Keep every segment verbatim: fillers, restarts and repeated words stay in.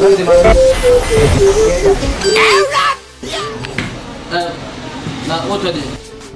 de ma. Eh, na auto de.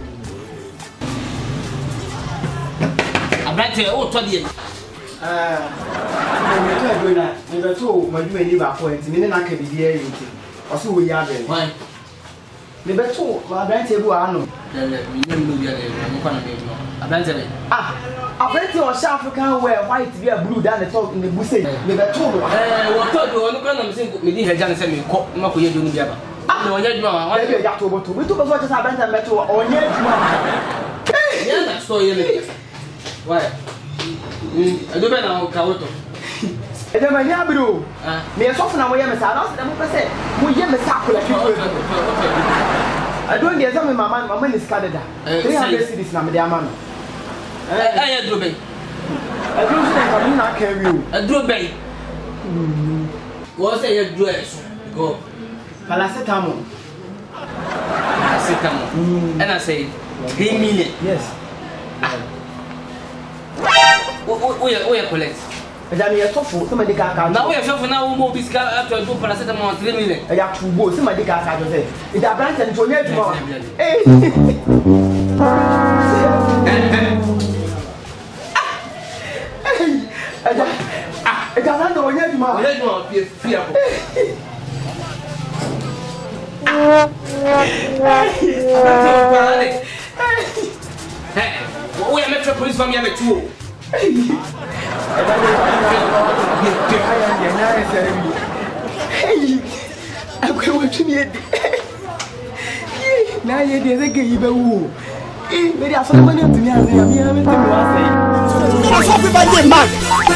Abrante auto de. Ah, me to do na, me be to maduma ni ba ko enti me na ka bibia yi nti. Oso wo ya be. Why? Me be to abrante bu ano. Lele, me nem no bia de, mo kwa na me no. Abrante be. Ah, abrante o South African wear white be blue down the top in the bush. Me be to no. Eh, wo to do onu kwa na me se me di heja ne se me ko, ma ko ye do no bia ba. Ah, no nya djuma wa. Wa be ja to bo to. Me to ko so just abrante me to onye djuma. Eh, ya na so ye le. Why? Mm, do be na ka woto. E de ma nya bro. Ah. Me so funa mo ye me sa, na so de mo pese mo ye me sa kola fi ko. I don't get some mama mama is Canada. three hundred cities na me de ama no. Eh, eh, ya do be. I don't think I can na carry you. Eh, do be. Wo say ya do eso. Go. Paracetamol. Paracetamol. Mm. And I say three million. Yes. Wo ya wo ya collect. Ejani ye sofo se medical card. Na wo ya sofo na wo mo biska after do paracetamol three million. E ya tubo se medical card jo say. Ida branch en to nya djuma. Eh. Eja. Ah, eja na do nya djuma. Nya djuma fi fi ako. Hey, wo ya metro police from ya metu. Hey, I'm going to be now you did a gay boo. Maybe I saw money to me. I'm here. I'm